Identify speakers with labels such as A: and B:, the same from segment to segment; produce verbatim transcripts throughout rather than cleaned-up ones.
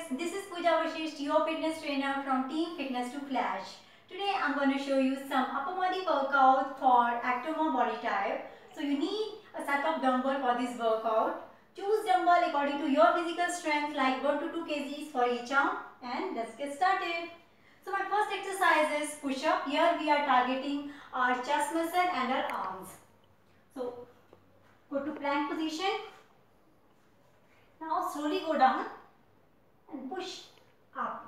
A: this is Pooja Vashisht, your fitness trainer from Team Fitness to Flash. Today I'm going to show you some upper body workout for ectomorph body type. So you need a set of dumbbell for this workout. Choose dumbbell according to your physical strength like one to two kilograms for each arm, and let's get started. So my first exercise is push up. Here we are targeting our chest muscle and our arms. So go to plank position. Now slowly go down and push up.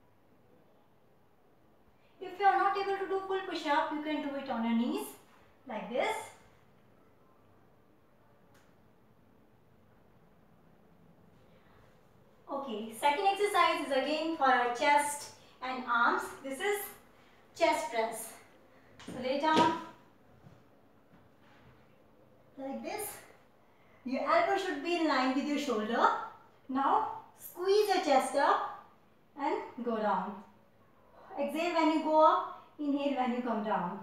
A: If you are not able to do full push up, you can do it on your knees like this. Okay, second exercise is again for our chest and arms. This is chest press. So lay down like this. Your elbow should be in line with your shoulder. Now squeeze your chest up and go down. Exhale when you go up, inhale when you come down.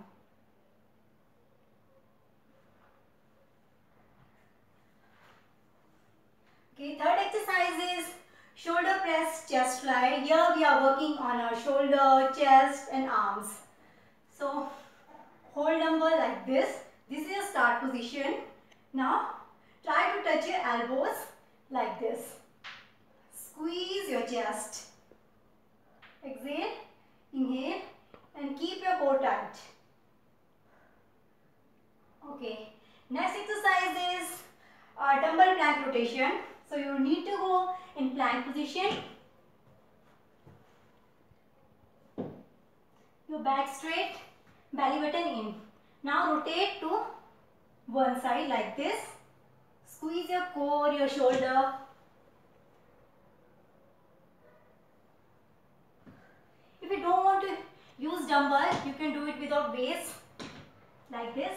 A: Okay, third exercise is shoulder press chest fly. Here we are working on our shoulder, chest and arms. So hold dumbbell like this. This is your start position. Now try to touch your elbows like this. Squeeze your chest. Exhale, inhale and keep your core tight. Okay, next exercise is uh, dumbbell plank rotation. So you need to go in plank position. Your back straight, belly button in. Now rotate to one side like this. Squeeze your core, your shoulder. If you don't want to use dumbbell, you can do it without base like this.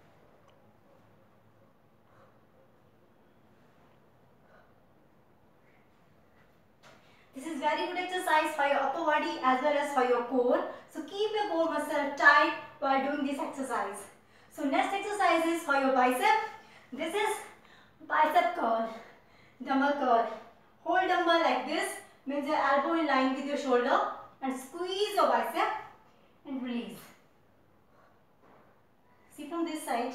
A: This is very good exercise for your upper body as well as for your core. So keep your core muscle tight while doing this exercise. So next exercise is for your bicep. This is bicep curl, dumbbell curl. Hold dumbbell like this, means your elbow in line with your shoulder, and squeeze your bicep and release. See from this side.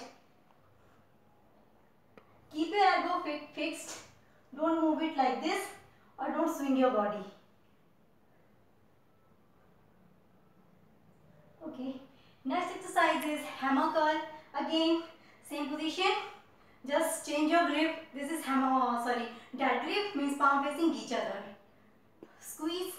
A: Keep your elbow fi fixed. Don't move it like this or don't swing your body. Okay. Next exercise is hammer curl. Again, same position. Just change your grip. This is hammer, oh, sorry, dead grip means palm facing each other. Squeeze.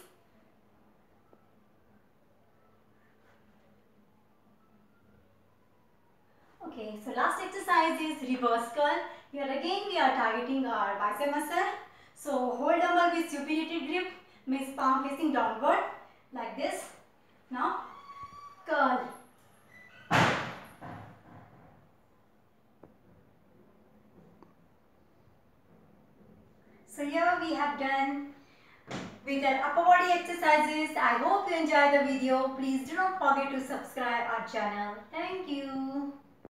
A: Okay, so last exercise is reverse curl. Here again we are targeting our bicep muscle. So hold dumbbell with supinated grip, means palm facing downward like this. Now curl. So here we have done with our upper body exercises. I hope you enjoyed the video. Please do not forget to subscribe our channel. Thank you.